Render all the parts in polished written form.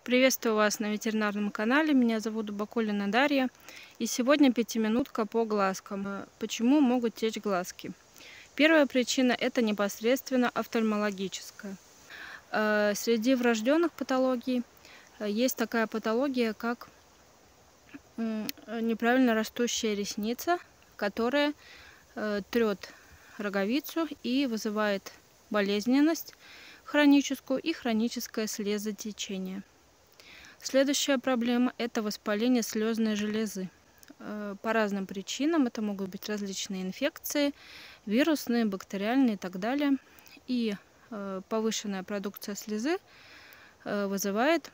Приветствую вас на ветеринарном канале. Меня зовут Бакулина Дарья. И сегодня пятиминутка по глазкам. Почему могут течь глазки? Первая причина – это непосредственно офтальмологическая. Среди врожденных патологий есть такая патология, как неправильно растущая ресница, которая трет роговицу и вызывает болезненность хроническую и хроническое слезотечение. Следующая проблема – это воспаление слезной железы. По разным причинам это могут быть различные инфекции, вирусные, бактериальные и так далее. И повышенная продукция слезы вызывает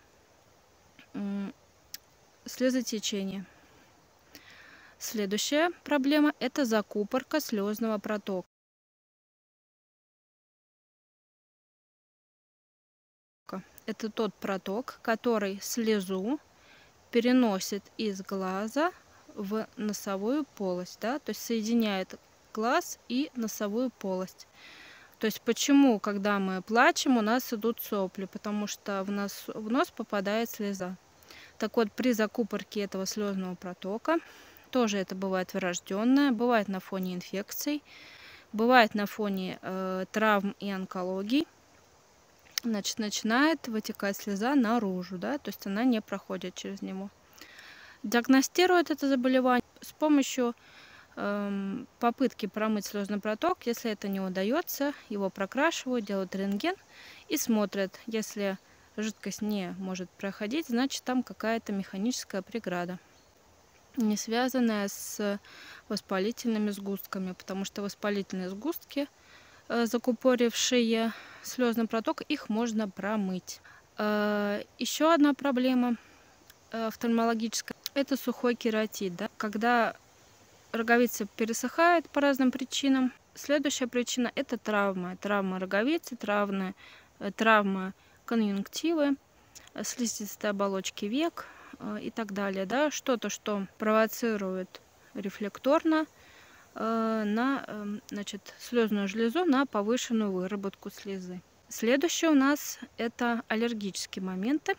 слезотечение. Следующая проблема – это закупорка слезного протока. Это тот проток, который слезу переносит из глаза в носовую полость, да, то есть соединяет глаз и носовую полость. То есть почему, когда мы плачем, у нас идут сопли? Потому что в нос попадает слеза. Так вот, при закупорке этого слезного протока, тоже это бывает врожденное, бывает на фоне инфекций, бывает на фоне травм и онкологий. Значит, начинает вытекать слеза наружу, да, то есть она не проходит через него. Диагностируют это заболевание с помощью попытки промыть слезный проток. Если это не удается, его прокрашивают, делают рентген и смотрят. Если жидкость не может проходить, значит там какая-то механическая преграда, не связанная с воспалительными сгустками, потому что воспалительные сгустки, закупорившие слезный проток, их можно промыть. Еще одна проблема офтальмологическая – это сухой кератит, да? Когда роговица пересыхает по разным причинам. Следующая причина – это травма. Травма роговицы, травма конъюнктивы, слизистой оболочки век и так далее. Да? Что-то, что провоцирует рефлекторно на слезную железу, на повышенную выработку слезы. Следующее у нас это аллергические моменты,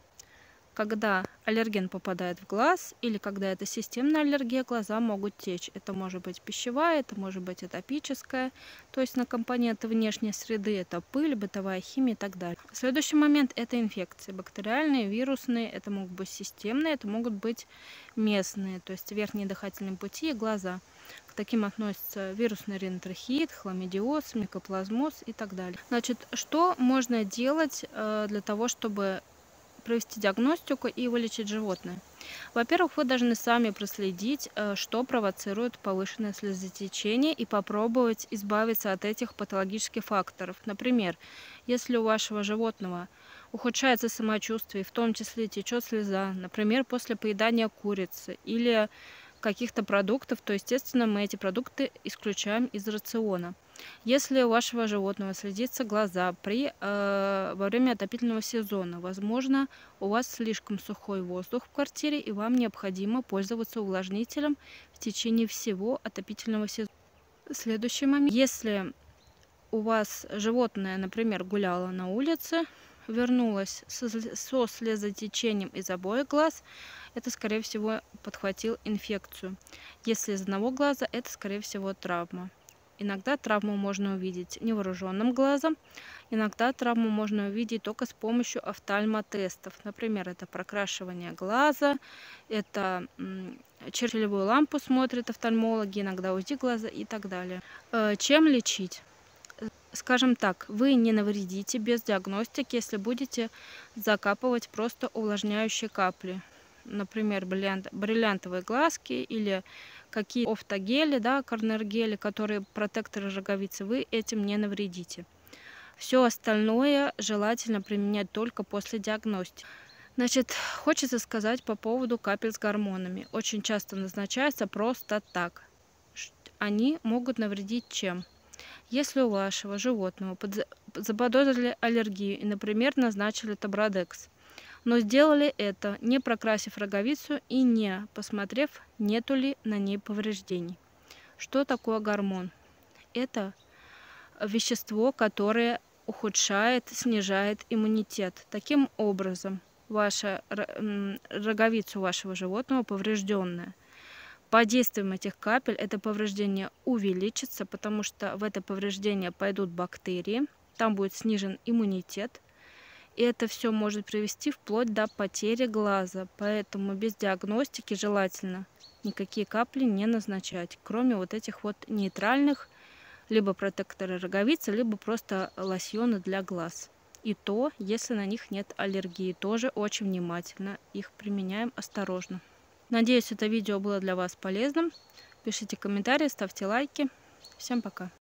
когда аллерген попадает в глаз или когда это системная аллергия, глаза могут течь. Это может быть пищевая, это может быть атопическая, то есть на компоненты внешней среды, это пыль, бытовая химия и так далее. Следующий момент это инфекции, бактериальные, вирусные, это могут быть системные, это могут быть местные, то есть верхние дыхательные пути и глаза. К таким относятся вирусный ринотрахеид, хламидиоз, микоплазмоз и так далее. Значит, что можно делать для того, чтобы провести диагностику и вылечить животное? Во-первых, вы должны сами проследить, что провоцирует повышенное слезотечение, и попробовать избавиться от этих патологических факторов. Например, если у вашего животного ухудшается самочувствие, в том числе течет слеза, например, после поедания курицы или каких-то продуктов, то, естественно, мы эти продукты исключаем из рациона. Если у вашего животного слезятся глаза во время отопительного сезона, возможно, у вас слишком сухой воздух в квартире, и вам необходимо пользоваться увлажнителем в течение всего отопительного сезона. Следующий момент. Если у вас животное, например, гуляло на улице, вернулось со слезотечением из обоих глаз, это, скорее всего, подхватил инфекцию. Если из одного глаза, это, скорее всего, травма. Иногда травму можно увидеть невооруженным глазом, иногда травму можно увидеть только с помощью офтальмотестов. Например, это прокрашивание глаза, это через целевую лампу смотрят офтальмологи, иногда УЗИ глаза и так далее. Чем лечить? Скажем так, вы не навредите без диагностики, если будете закапывать просто увлажняющие капли. Например, бриллиантовые глазки или какие офтогели, да, корнергели, которые протекторы роговицы, вы этим не навредите. Все остальное желательно применять только после диагностики. Значит, хочется сказать по поводу капель с гормонами. Очень часто назначаются просто так. Они могут навредить чем? Если у вашего животного заподозрили аллергию и, например, назначили Табрадекс, но сделали это, не прокрасив роговицу и не посмотрев, нету ли на ней повреждений. Что такое гормон? Это вещество, которое ухудшает, снижает иммунитет. Таким образом, ваша роговица вашего животного поврежденная. Под действием этих капель это повреждение увеличится, потому что в это повреждение пойдут бактерии, там будет снижен иммунитет, и это все может привести вплоть до потери глаза. Поэтому без диагностики желательно никакие капли не назначать, кроме вот этих вот нейтральных, либо протекторы роговицы, либо просто лосьоны для глаз. И то, если на них нет аллергии, тоже очень внимательно их применяем, осторожно. Надеюсь, это видео было для вас полезным. Пишите комментарии, ставьте лайки. Всем пока!